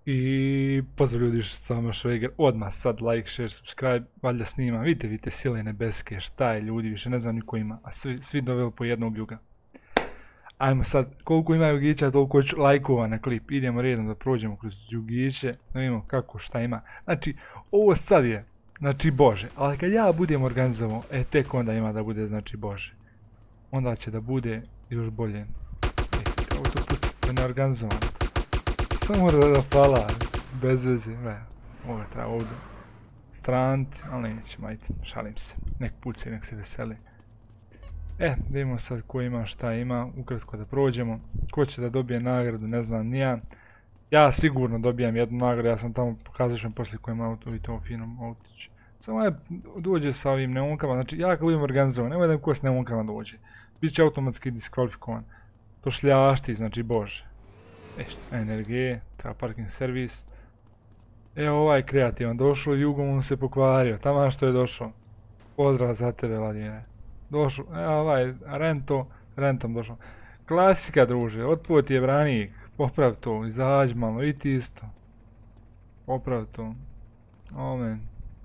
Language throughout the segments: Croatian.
I pozdrav ljudi što s vama Šveger, odmah sad like, share, subscribe, valjda snima, vidite sile nebeske, šta je ljudi, više ne znam niko ima, a svi doveli po jednog juga. Ajmo sad, koliko ima jugića, toliko ću lajkova na klip, idemo redom da prođemo kroz jugiće, da vidimo kako, šta ima. Znači, ovo sad je, znači Bože, ali kad ja budem organizovao, tek onda ima da bude znači Bože. Onda će da bude još bolje. Ovo to pucite neorganizovano. Samo da fala, bez veze, ovo treba ovdje stranti, ali nećemo, ajde, šalim se, nek puca i nek se veseli. Da imamo sad ko ima šta ima, ukratko da prođemo, ko će da dobije nagradu, ne znam ni ja. Ja sigurno dobijam jednu nagradu, ja sam tamo pokazao što poslije kojem auto i to finom autiću. Samo je dođe sa ovim neunkama, znači ja kad budem organizovan, nemoj da mi ko s neunkama dođe, bit će automatski diskvalifikovan. To šljašti, znači Bože. Energije, treba parking servis. Evo ovaj kreativan, došao Jugo mu se pokvario, tamo što je došao. Pozdrav za tebe, Vladimire. Došao, evo ovaj, rentom došao. Klasika, druže, otput ti je branik, poprav to, izađi malo, i ti isto. Poprav to. Omen.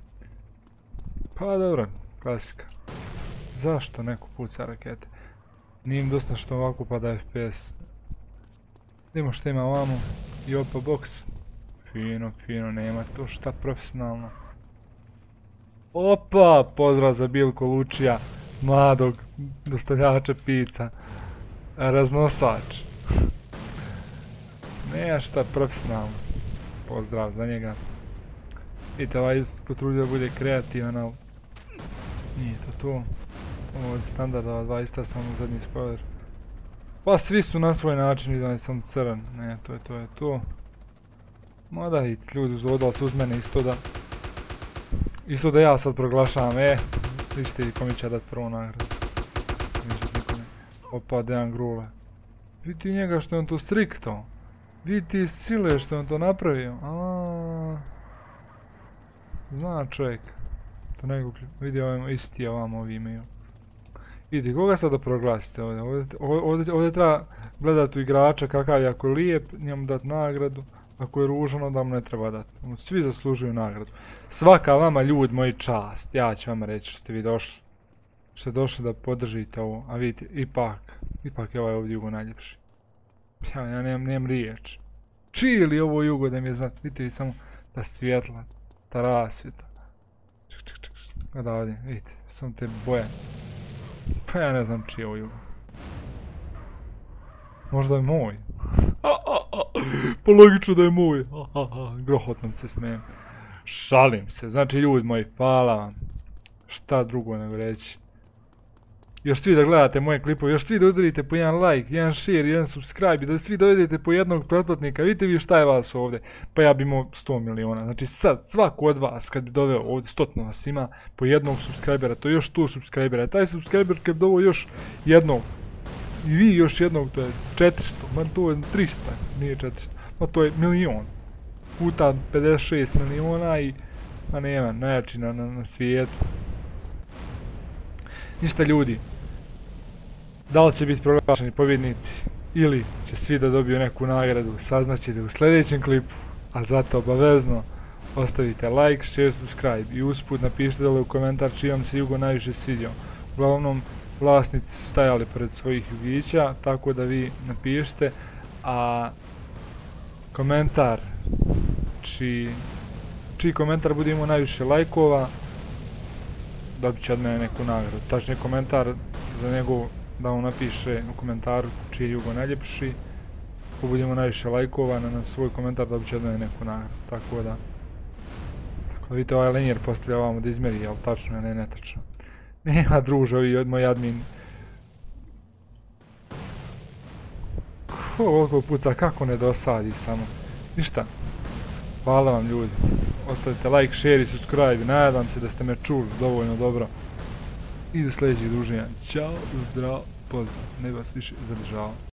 Pa dobro, klasika. Zašto neko puca rakete? Nije im dosta što ovako pada FPS. Vidimo što ima ovamo, i opa box. Fino, nema to šta profesionalno. Opa, pozdrav za Bilko Lučija, mladog dostavljača pizza, raznosač. Nema šta profesionalno, pozdrav za njega. Vidite, ovaj potrudio da bude kreativan, ali nije to. Ovo od standarda, dva ista samo zadnji spoiler. Pa svi su na svoj način, vidim sam crn, ne, to je to. Mada i ljudi uzvodali se uz mene isto da ja sad proglašavam, vidite kome će dat prvu nagradu. Opa, Dejan Grule. Vidi njega što je on to strikto. Vidi sile što je on to napravio. Zna čovjek. To nego vidi isti ovamo ovi imaju. Vidite, koga sad da proglasite ovdje? Ovdje treba gledati u igrača kakav je, ako je lijep, njemu dati nagradu. Ako je ružan, onda mu ne treba dati. Svi zaslužuju nagradu. Svaka vama, ljudi moji, čast. Ja ću vam reći što ste vi došli. Što ste došli da podržite ovo. A vidite, ipak je ovaj ovdje Jugo najljepši. Ja nemam riječ. Čiji li ovo Jugo da mi je znati? Vidite samo ta svjetla, ta rasvjeta. Gledaj ovdje, vidite, samo te boje. Pa ja ne znam čiji je ovo Jugo. Možda je moj. Pa logično da je moj. Grohotno se smijem. Šalim se. Znači ljudi moji, hvala vam. Šta drugo nego reći. Još svi da gledate moje klipove, još svi da udarite po jedan like, jedan share, jedan subscribe, da svi dovedete po jednog pretplatnika. Vidite vi šta je vas ovdje. Pa ja bi imao 100 miliona. Znači sad, svako od vas kad bi doveo ovdje 100 vas ima po jednog subscribera, to je još 100 subscribera. Taj subscriber kad bi doveo još jednog, i vi još jednog, to je 400, ma to je 300, nije 400, ma to je milion. Puta 56 miliona i, ma nema, najjači na svijetu. Ništa ljudi, da li će biti proglašeni pobjednici ili će svi da dobiju neku nagradu, saznaćete u sljedećem klipu, a zato obavezno ostavite like, share, subscribe i usput napišite dole u komentar čiji vam se Jugo najviše svidio. Uglavnom, vlasnici su stajali pored svojih jugića, tako da vi napišite, a komentar, čiji komentar bude imao najviše lajkova, dobit će od mene neku nagradu. Tačnije komentar za njegov da on napiše u komentaru čiji je Jugo najljepši. Ako budemo najviše lajkova na svoj komentar dobit će od mene neku nagradu. Tako da vidite ovaj linjer postavlja ovamo da izmeri, jel tačno je, ne netačno. Nema druže, ovi moj admin. Koliko puca, kako ne dosadi samo. Ništa. Hvala vam ljudi. Ostavite like, share i subscribe. Nadam se da ste me čuli dovoljno dobro. I do sljedećeg druženja. Ćao, zdrav, pozdrav. Ne vas više zadržavam.